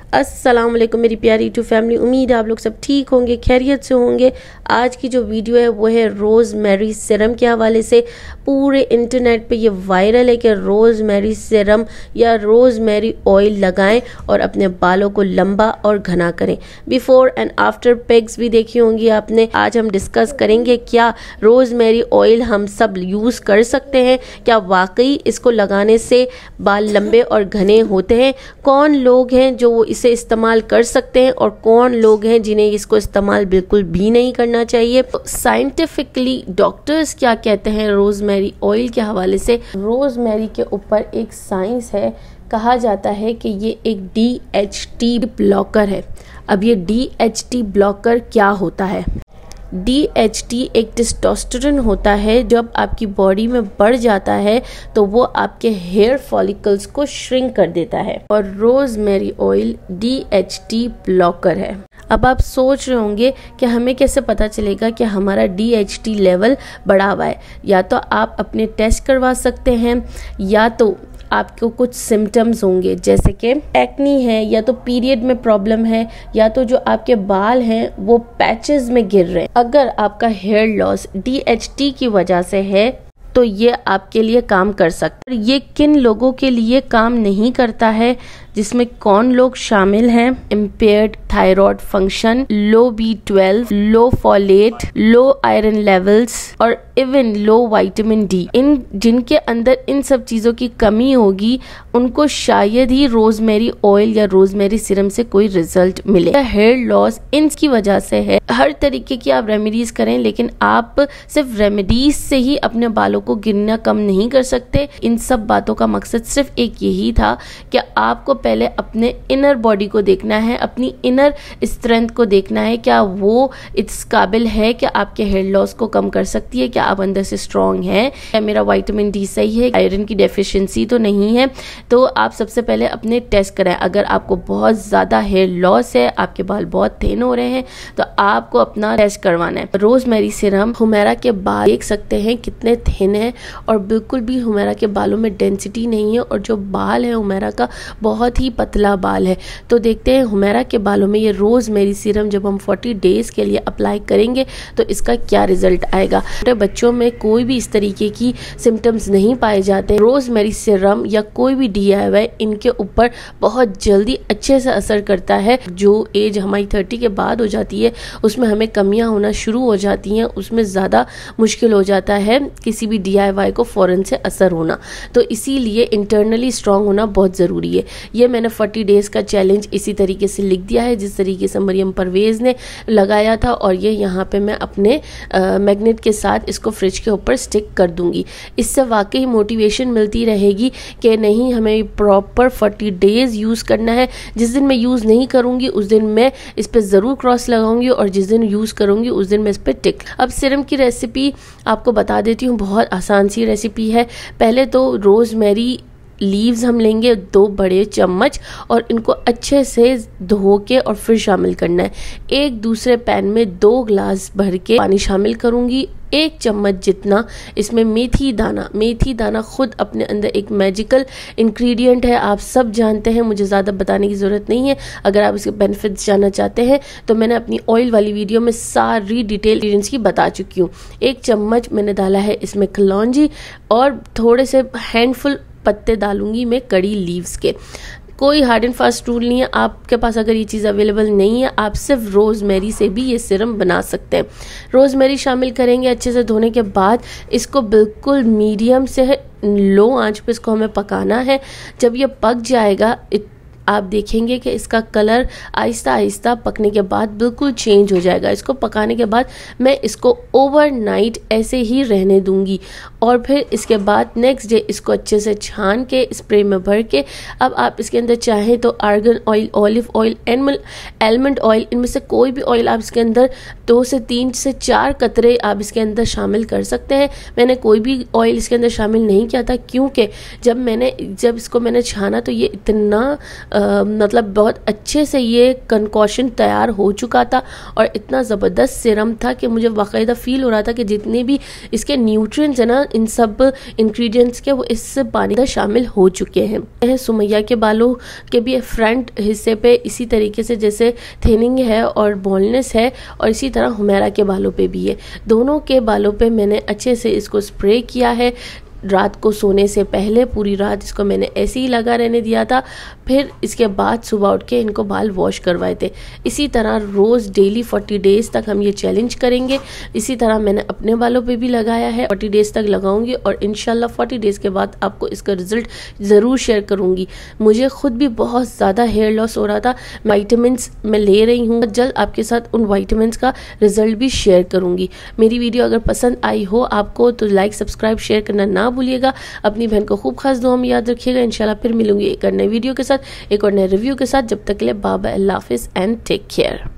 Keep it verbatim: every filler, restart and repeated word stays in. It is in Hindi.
अस्सलाम वालेकुम मेरी प्यारी यूट्यूब फैमिली। उम्मीद है आप लोग सब ठीक होंगे, खैरियत से होंगे। आज की जो वीडियो है वो है रोज़मेरी सीरम के हवाले से। पूरे इंटरनेट पे ये वायरल है कि रोज़मेरी सीरम या रोज़मेरी ऑयल लगाएं और अपने बालों को लंबा और घना करें। बिफोर एंड आफ्टर पिक्स भी देखी होंगी आपने। आज हम डिस्कस करेंगे क्या रोज़मेरी ऑयल हम सब यूज़ कर सकते हैं, क्या वाकई इसको लगाने से बाल लंबे और घने होते हैं, कौन लोग हैं जो वो इसे इस्तेमाल कर सकते हैं और कौन लोग हैं जिन्हें इसको इस्तेमाल बिल्कुल भी नहीं करना चाहिए। तो साइंटिफिकली डॉक्टर्स क्या कहते हैं रोज़मेरी ऑयल के हवाले से। रोज़मेरी के ऊपर एक साइंस है, कहा जाता है कि ये एक डी एच टी ब्लॉकर है। अब ये डी एच टी ब्लॉकर क्या होता है? डी एच टी एक टेस्टोस्टेरोन होता है, जब आपकी बॉडी में बढ़ जाता है तो वो आपके हेयर फॉलिकल्स को श्रिंक कर देता है और rosemary oil D H T blocker है। अब आप सोच रहे होंगे कि हमें कैसे पता चलेगा कि हमारा डी एच टी लेवल बढ़ा हुआ है। या तो आप अपने टेस्ट करवा सकते हैं, या तो आपको कुछ सिम्टम्स होंगे जैसे कि एक्नी है, या तो पीरियड में प्रॉब्लम है, या तो जो आपके बाल हैं वो पैचेस में गिर रहे हैं। अगर आपका hair loss D H T की वजह से है तो ये आपके लिए काम कर सकता है। ये किन लोगों के लिए काम नहीं करता है, जिसमें कौन लोग शामिल हैं? Impaired thyroid function, low B twelve, low folate, low iron levels और इवन लो विटामिन डी। इन जिनके अंदर इन सब चीजों की कमी होगी उनको शायद ही रोज़मेरी ऑयल या रोज़मेरी सीरम से कोई रिजल्ट मिले। हेयर लॉस इनकी वजह से है। हर तरीके की आप रेमेडीज करें, लेकिन आप सिर्फ रेमेडीज से ही अपने बालों को गिरना कम नहीं कर सकते। इन सब बातों का मकसद सिर्फ एक यही था कि आपको पहले अपने इनर बॉडी को देखना है, अपनी इनर स्ट्रेंथ को देखना है, क्या वो इस काबिल है कि आपके हेयर लॉस को कम कर सकती है, क्या आप अंदर से स्ट्रॉन्ग हैं, क्या मेरा विटामिन डी सही है, आयरन की डेफिशिएंसी तो नहीं है। तो आप सबसे पहले अपने टेस्ट कराएं। अगर आपको बहुत ज़्यादा हेयर लॉस है, आपके बाल बहुत थिन हो रहे हैं, तो आपको अपना टेस्ट करवाना है। रोज़मेरी सीरम हुमेरा के बाल देख सकते हैं कितने थिन है और बिल्कुल भी हुमेरा के बालों में डेंसिटी नहीं है, और जो बाल है हुमेरा का बहुत ही पतला बाल है। तो देखते हैं हुमेरा के बालों में ये रोज़मेरी सीरम जब हम चालीस डेज के लिए अप्लाई करेंगे तो इसका क्या रिजल्ट आएगा। छोटे बच्चों में कोई भी इस तरीके की सिम्टम्स नहीं पाए जाते। रोज़मेरी सीरम या कोई भी डी आई वाई इनके ऊपर बहुत जल्दी अच्छे से असर करता है। जो एज हमारी थर्टी के बाद हो जाती है उसमें हमें कमियां होना शुरू हो जाती हैं, उसमें ज़्यादा मुश्किल हो जाता है किसी भी डी आई वाई को फ़ौरन से असर होना। तो इसीलिए इंटरनली स्ट्रांग होना बहुत ज़रूरी है। ये मैंने चालीस डेज़ का चैलेंज इसी तरीके से लिख दिया है जिस तरीके से मरियम परवेज़ ने लगाया था, और ये यहाँ पे मैं अपने मैग्नेट के साथ इसको फ्रिज के ऊपर स्टिक कर दूंगी। इससे वाकई मोटिवेशन मिलती रहेगी कि नहीं, हमें प्रॉपर चालीस डेज़ यूज़ करना है। जिस दिन मैं यूज़ नहीं करूँगी उस दिन मैं इस पर ज़रूर क्रॉस लगाऊंगी, और जिस दिन यूज़ करूँगी उस दिन मैं इस पर टिक। अब सीरम की रेसिपी आपको बता देती हूँ, बहुत आसान सी रेसिपी है। पहले तो रोज़मेरी लीव्स हम लेंगे दो बड़े चम्मच, और इनको अच्छे से धो के और फिर शामिल करना है। एक दूसरे पैन में दो ग्लास भर के पानी शामिल करूंगी। एक चम्मच जितना इसमें मेथी दाना, मेथी दाना खुद अपने अंदर एक मैजिकल इंग्रेडिएंट है, आप सब जानते हैं, मुझे ज़्यादा बताने की ज़रूरत नहीं है। अगर आप इसके बेनिफिट्स जानना चाहते हैं तो मैंने अपनी ऑयल वाली वीडियो में सारी डिटेल इंग्रेडिएंट्स की बता चुकी हूँ। एक चम्मच मैंने डाला है इसमें कलौंजी, और थोड़े से हैंडफुल पत्ते डालूंगी मैं कड़ी लीव्स के। कोई हार्ड एंड फास्ट रूल नहीं है, आपके पास अगर ये चीज़ अवेलेबल नहीं है आप सिर्फ रोज़मेरी से भी ये सीरम बना सकते हैं। रोज़मेरी शामिल करेंगे अच्छे से धोने के बाद, इसको बिल्कुल मीडियम से लो आंच पे इसको हमें पकाना है। जब ये पक जाएगा आप देखेंगे कि इसका कलर आहिस्ता आहिस्ता पकने के बाद बिल्कुल चेंज हो जाएगा। इसको पकाने के बाद मैं इसको ओवरनाइट ऐसे ही रहने दूंगी, और फिर इसके बाद नेक्स्ट डे इसको अच्छे से छान के स्प्रे में भर के, अब आप इसके अंदर चाहें तो argan oil, olive oil, animal almond oil, इनमें से कोई भी ऑयल आप इसके अंदर दो से तीन से चार कतरे आप इसके अंदर शामिल कर सकते हैं। मैंने कोई भी ऑयल इसके अंदर शामिल नहीं किया था, क्योंकि जब मैंने जब इसको मैंने छाना तो ये इतना आ, मतलब बहुत अच्छे से ये कंकॉशन तैयार हो चुका था और इतना ज़बरदस्त सीरम था कि मुझे बाकायदा फील हो रहा था कि जितने भी इसके न्यूट्रिएंट्स हैं ना, इन सब इंग्रेडिएंट्स के, वो इस पानी का शामिल हो चुके हैं। सुमैया के बालों के भी फ्रंट हिस्से पे इसी तरीके से जैसे थिनिंग है और बॉल्डनेस है, और इसी तरह हुमैरा के बालों पे भी है। दोनों के बालों पे मैंने अच्छे से इसको स्प्रे किया है। रात को सोने से पहले पूरी रात इसको मैंने ऐसे ही लगा रहने दिया था, फिर इसके बाद सुबह उठ के इनको बाल वॉश करवाए थे। इसी तरह रोज़ डेली फोर्टी डेज़ तक हम ये चैलेंज करेंगे। इसी तरह मैंने अपने बालों पे भी लगाया है, फोर्टी डेज़ तक लगाऊंगी और इंशाल्लाह फोर्टी डेज़ के बाद आपको इसका रिजल्ट ज़रूर शेयर करूंगी। मुझे खुद भी बहुत ज़्यादा हेयर लॉस हो रहा था, वाइटामिन्स मैं ले रही हूँ, जल्द आपके साथ उन वाइटामिन्स का रिजल्ट भी शेयर करूँगी। मेरी वीडियो अगर पसंद आई हो आपको तो लाइक सब्सक्राइब शेयर करना ना भूलिएगा। अपनी बहन को खूब खास दुआ में याद रखिएगा। इंशाल्लाह फिर मिलूंगी एक और नई वीडियो के साथ, एक और नए रिव्यू के साथ। जब तक के लिए बाय बाय, अल्लाह हाफिज़ एंड टेक केयर।